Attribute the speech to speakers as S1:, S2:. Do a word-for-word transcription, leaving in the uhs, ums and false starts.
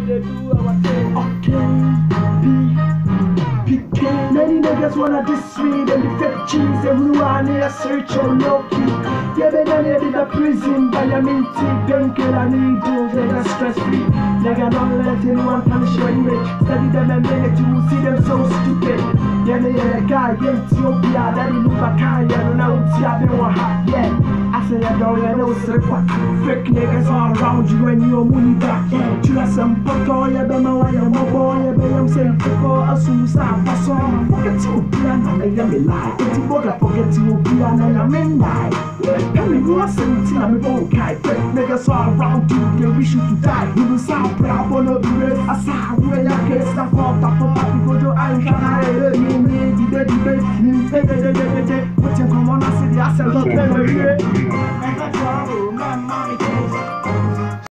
S1: they do our thing.
S2: Okay, be P K. Many niggas wanna diss me, then the fake cheese. Everyone here search on Loki. Yeah, they done it in the prison, but I'm in tea, painkiller needles, nigga stress free. Nigga, don't let anyone punish your image. Study them and minute, you will see them so stupid. Yeah, they are a guy, Ethiopia, that in Ubakaya, and now it's Yabe, yeah. I say, I don't know, it's a fuck. Fake niggas all around you and your money back. Yeah, you have some butter, yeah, be my way, my boy, yeah, be I'm saying, for a suicide, pass on. Forget you, piano, and let me lie. It's a bugger, forget you, piano, and I'm in night. Tell me who I seventeen, I'm a okay. Fake niggas all around you, they wish you to die. You will sound proud, but not be real, I